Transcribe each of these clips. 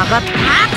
かかっ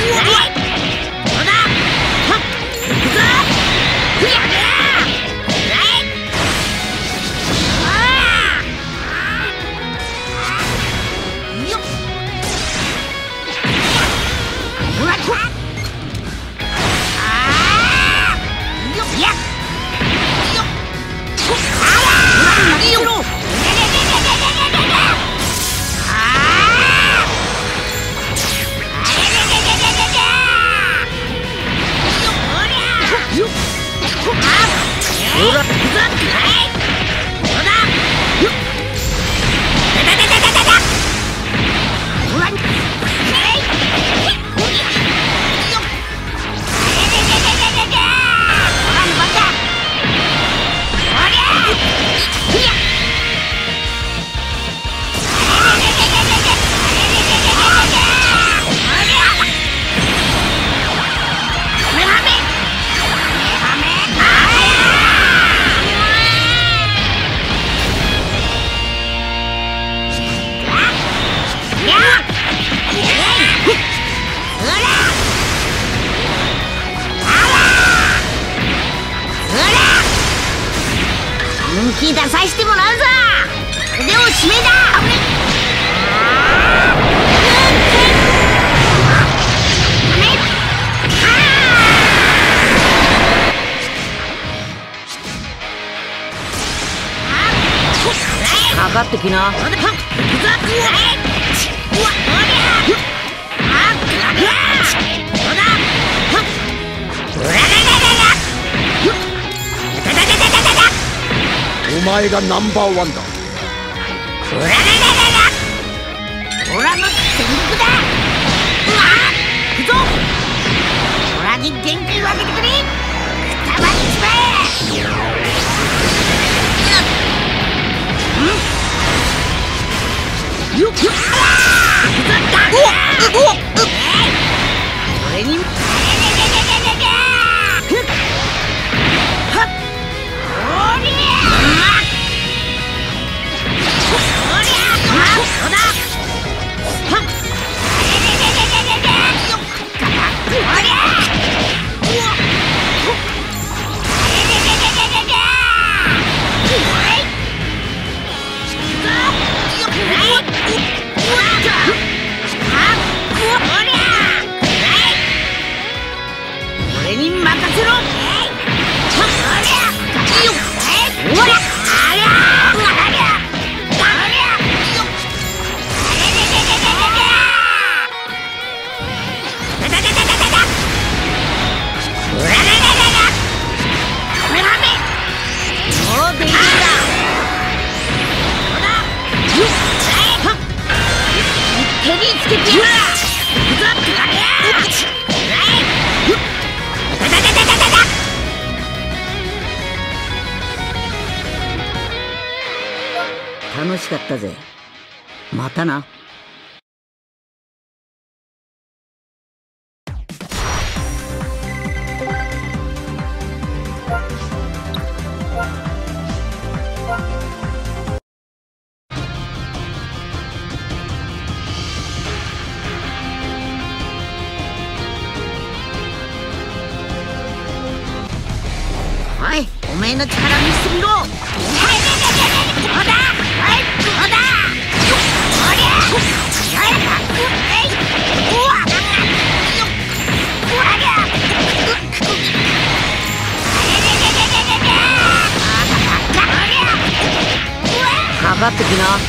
本気出さしてもらうぞ。腕を締めだ。かかってきな。 お前がナンバーワンだ。 オラの戦力だ。行くぞ。オラに元気をあげてくれ。くたばりちまえ。よっ俺に俺に任せろ。手につけてやる。楽しかったぜ。またな。おい、おめえの力見せてみろ。かかってきな。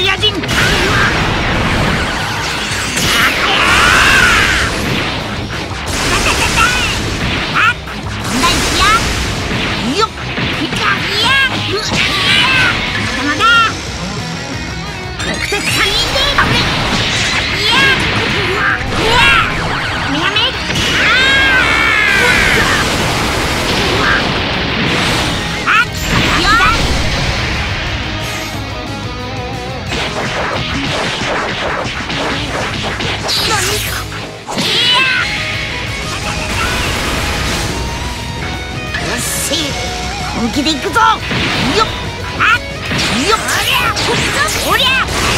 リア人本気で行くぞ。よっあっよっおりゃ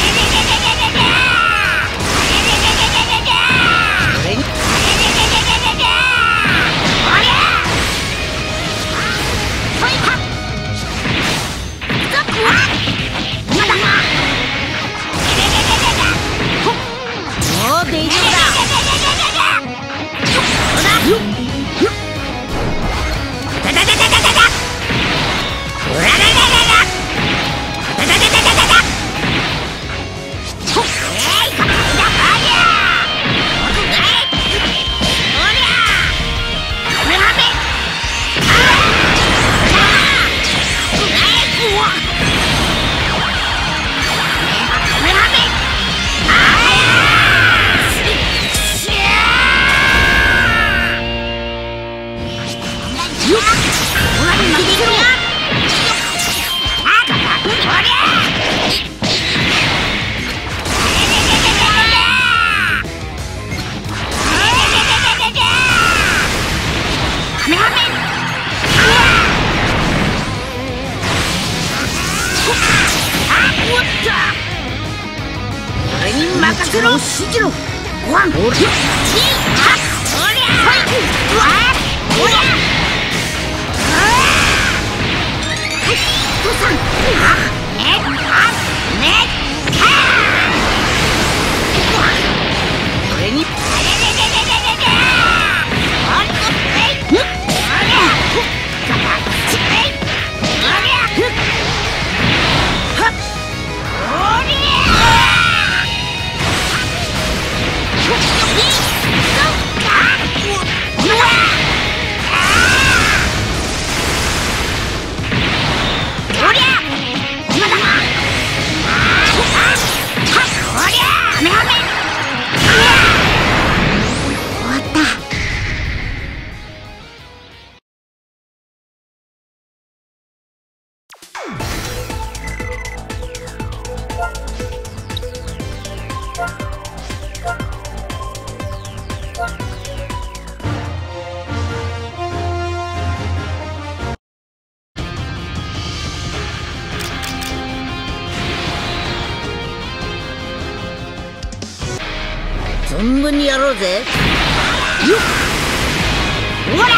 俺に任せろ。信じろ。ワンおりゃおりゃおりゃ父さん俺に存分にやろうぜ。よっほら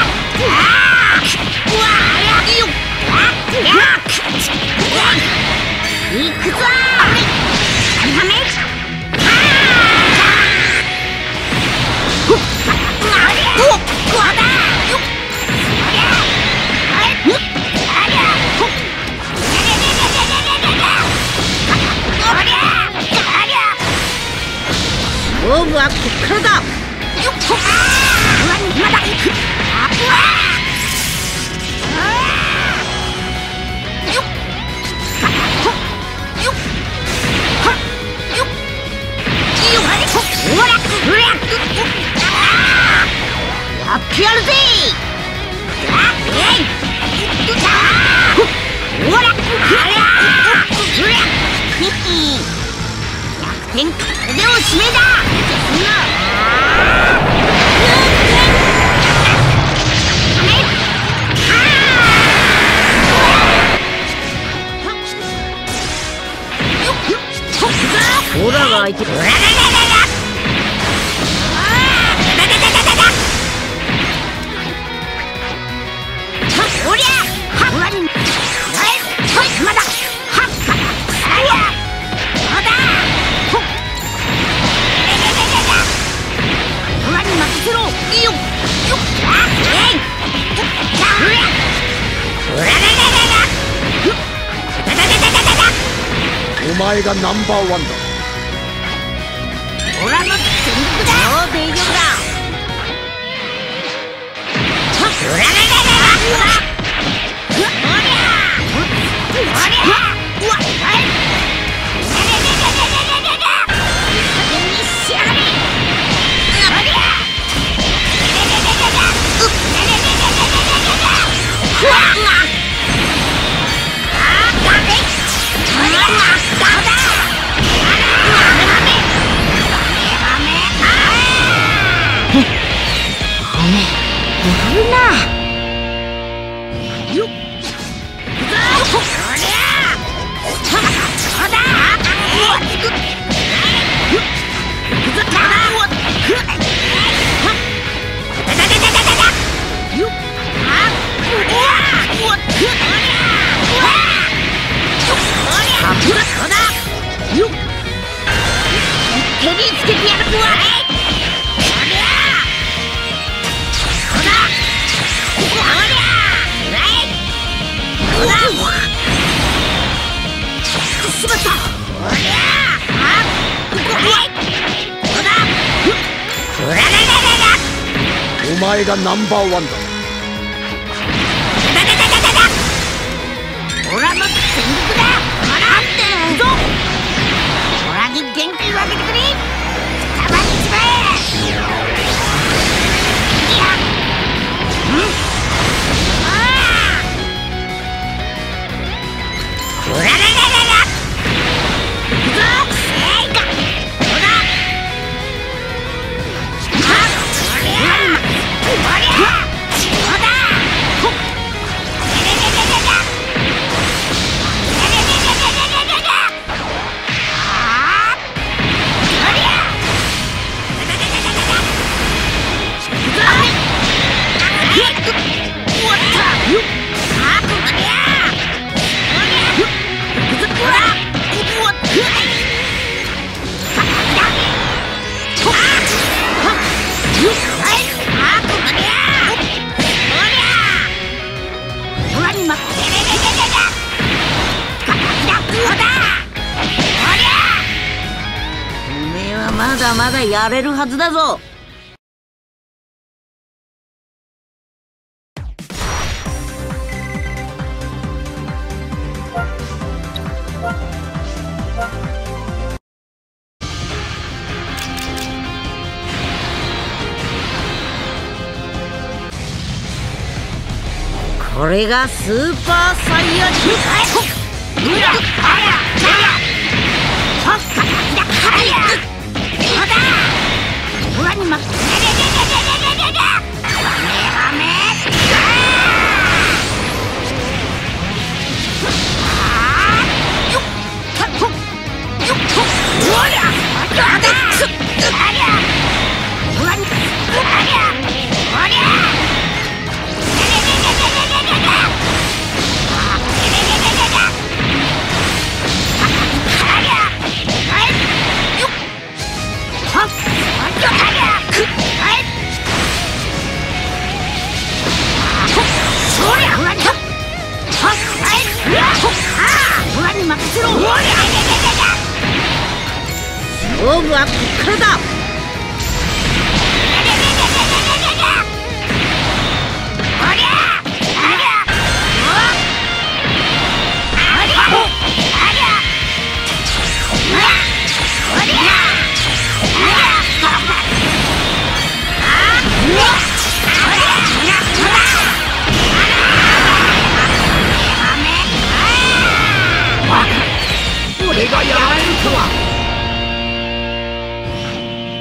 いくぞ勝負はこっからだ。よっとまだ行く。よっよっはっよっほらほらやってやるぜ。ほら逆転これでおしめだ。オラが相手だ。おりゃはっまだはっまだオラに任せろ。いいよよっお前前がナンバーワンだ。 オラの全力だ。もう大丈夫だ。うららららら。おりゃおりゃ。うわっ。はい。手につけてやるぞ。 お前がナンバーワンだ。 オラの全力だ。なんてぞ。オラに元気をあげてくれ。たまにちまえ。いや。オラララララ。行くぞ。えいか。ほら。まだまだやれるはずだぞ。これがスーパーサイヤ人。オラに負け。勝負はこっからだ。俺がやられるとは。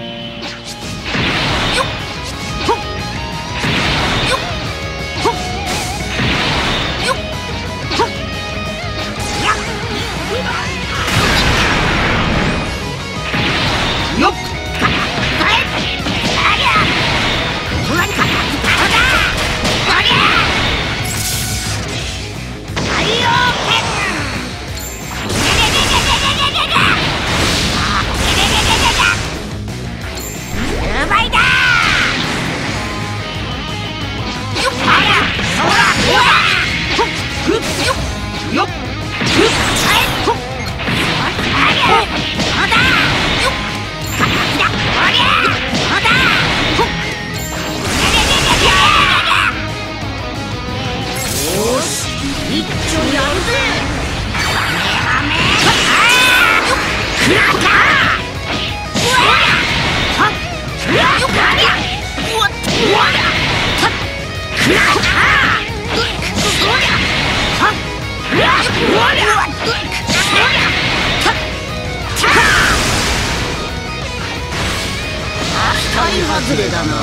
外れだな。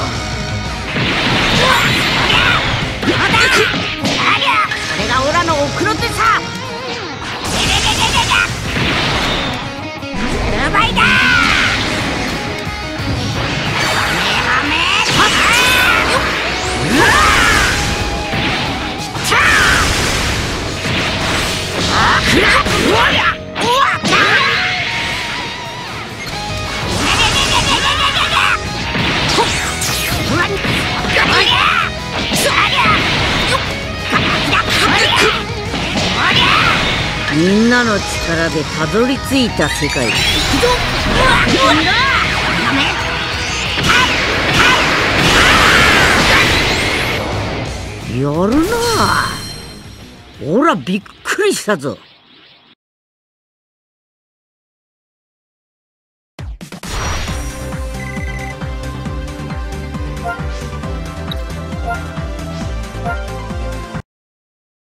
これがオラの奥の手さ。やばいだ。みんなの力でたどり着いた世界。やるなあ。ほらびっくりしたぞ。